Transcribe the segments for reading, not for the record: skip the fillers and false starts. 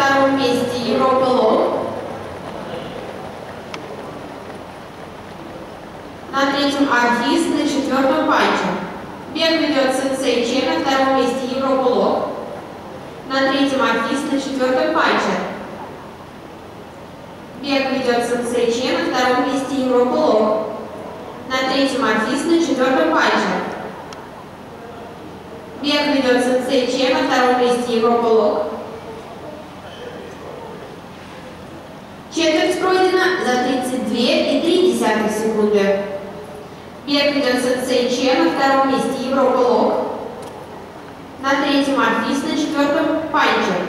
втором месте Европа Лог. На третьем артист, на четвертом панчер. Бег ведет сенсей Че, на втором месте Европа Лог. На третьем артист, на четвертом панчер. Бег ведет сенсей Че, на втором месте Европа Лог. На третьем артист, на четвертом панчер. Бег ведет сенсей Че, на втором месте Европа Лог. Четверть пройдена за 32,3 секунды. Бег ведет сенсей Че, на втором месте Европа Лог. На третьем артист, на четвертом панчер.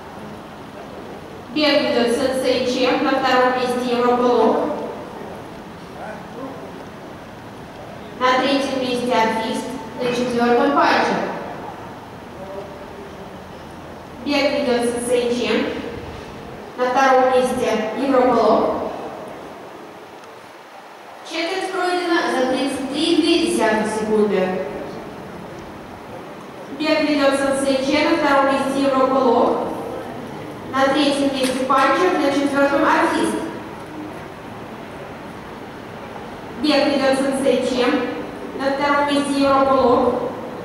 Бег ведет сенсей Че, на втором месте Европа Лог. На третьем месте артист, на четвертом панчер. Бег ведет сенсей Че, на втором месте Европа Лог. Четверть пройдена за 33,2 секунды. Бег ведет сенсей Че, на втором месте Европа Лог. На третьем месте панчер, на четвертом артист. Бег ведет сенсей Че, на втором месте Европа Лог.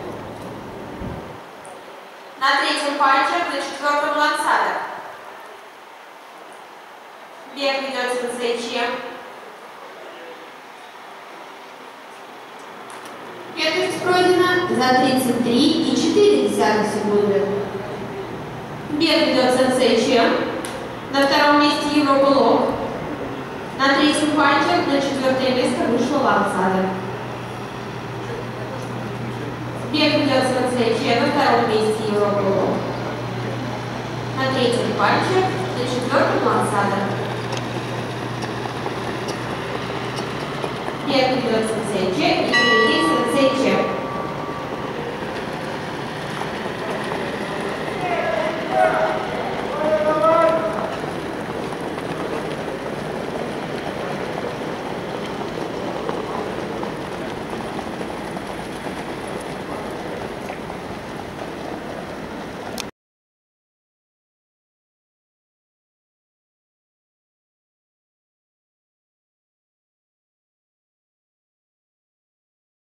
На третьем панчер, на четвертом лансада. Бег ведет сенсей Че. Четверть пройдена за 33,4 секунды. Бег ведет сенсей Че. На втором месте Европа Лог. На третьем панчер, на четвертое место вышла лансада. Бег ведет сенсей Че, на втором месте Европа Лог. На третьем панчер, на четвертом лансада. Бег ведет сенсей Че